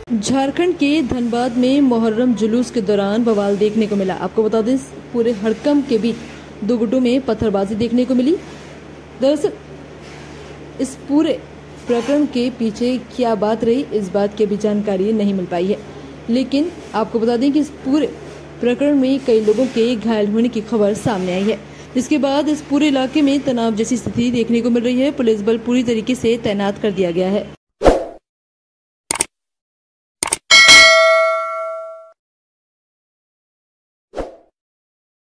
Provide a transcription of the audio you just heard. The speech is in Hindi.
झारखंड के धनबाद में मुहर्रम जुलूस के दौरान बवाल देखने को मिला। आपको बता दें, पूरे हड़कंप के बीच दो गुटों में पत्थरबाजी देखने को मिली। दरअसल इस पूरे प्रकरण के पीछे क्या बात रही, इस बात की भी जानकारी नहीं मिल पाई है। लेकिन आपको बता दें कि इस पूरे प्रकरण में कई लोगों के घायल होने की खबर सामने आई है, जिसके बाद इस पूरे इलाके में तनाव जैसी स्थिति देखने को मिल रही है। पुलिस बल पूरी तरीके से तैनात कर दिया गया है।